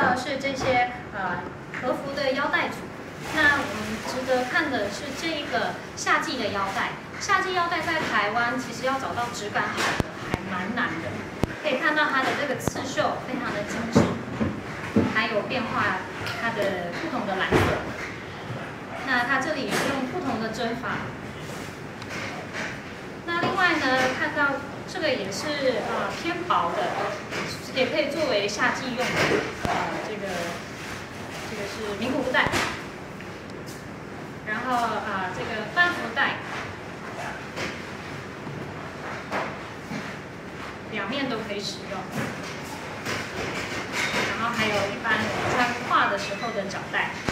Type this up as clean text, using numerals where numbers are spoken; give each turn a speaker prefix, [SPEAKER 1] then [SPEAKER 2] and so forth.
[SPEAKER 1] 到的是这些和服的腰带组。那我们值得看的是这一个夏季的腰带。夏季腰带在台湾其实要找到质感好的还蛮难的。可以看到它的这个刺绣非常的精致，还有变化它的不同的蓝色。那它这里是用不同的针法。那另外呢，看到这个也是偏薄的，也可以作为夏季用的这个是名古屋带。然后这个帆服带，两面都可以使用。然后还有一般穿褂的时候的脚带。